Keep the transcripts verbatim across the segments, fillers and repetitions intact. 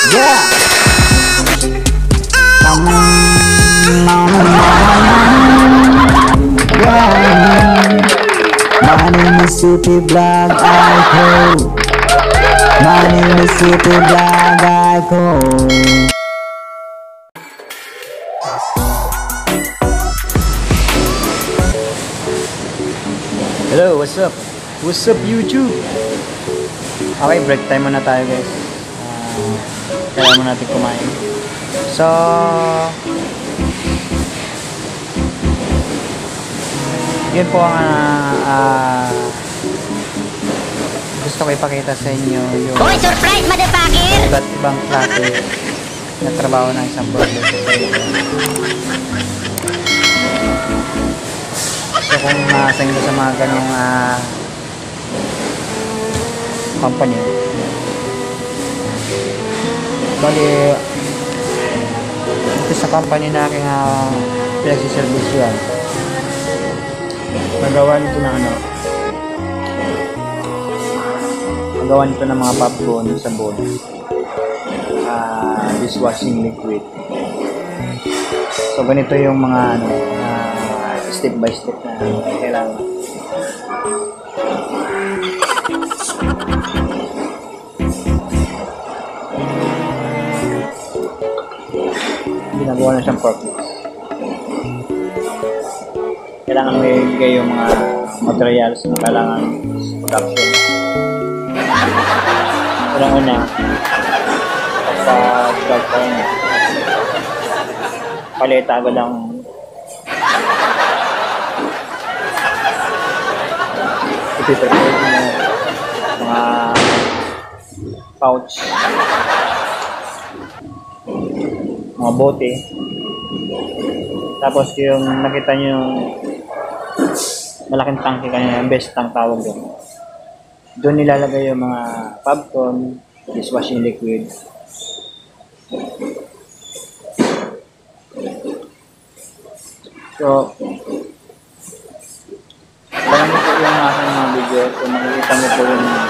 Yeah. Um, yeah. My name is City Vlog Icon. My name is City Vlog Icon. Hello, what's up? What's up YouTube? Okay, break time muna tayo guys. Uh, kaya muna natin kumain. So, yun po ang uh, uh, gusto ko ipakita sa inyo yung Boy, surprise, motherfucker! iba't ibang klase na trabaho ng isang burger. So kung nasa inyo sa mga ganong uh, company, bali ito sa company na aking uh, pinagsiservice yan, magawa nito ng ano magawa nito ng mga popcorn, sabon, uh, dishwashing liquid. So ganito yung mga ano uh, step by step na kailangan. Ginagawa na siyang forklift. Kailangan may bigay yung mga materials na kailangan sa production. Unang-una, pagka-vlog pa rin, paleta agad ang ipiprepare mo mga pouch, mga bote. Tapos yung nakita nyo yung malaking tangke kanina, yung best tank tawag doon. Doon nilalagay yung mga popcorn, dishwashing liquid. So, kaya mo po yung aking mga video, kung makikita mo po yung na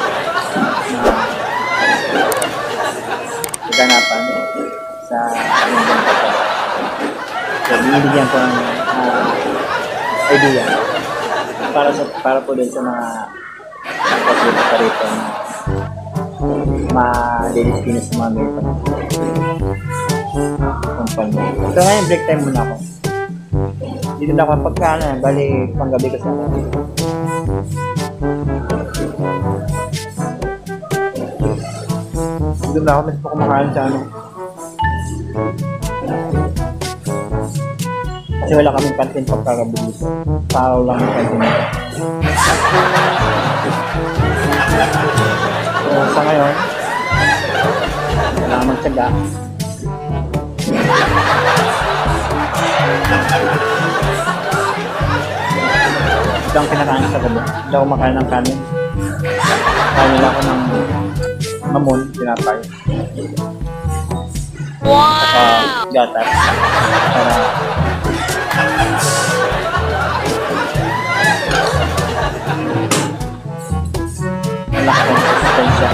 kaganapan sa aking benta ko. So, binibigyan ko ng uh, idea para sa para po din sa mga pagkakita pa rito na ma-dedispina sa mga ganito kumpanya. So, ngayon break time muna ako. Dito na ako pagka na, bali panggabi kasi ako. Dito na ako, mas pa kumakain sa ano. Kasi wala kaming kantin pagkagabi dito. Paraw lang yung kantin nito. So, sa ngayon, kailangan magtsaga. Ito ang kinakain sa gabi. Hindi ako makain ng kanin. Kain nila ako ng mamon, tinapay. Wow! At gatas. Para malaki ang konsistensya.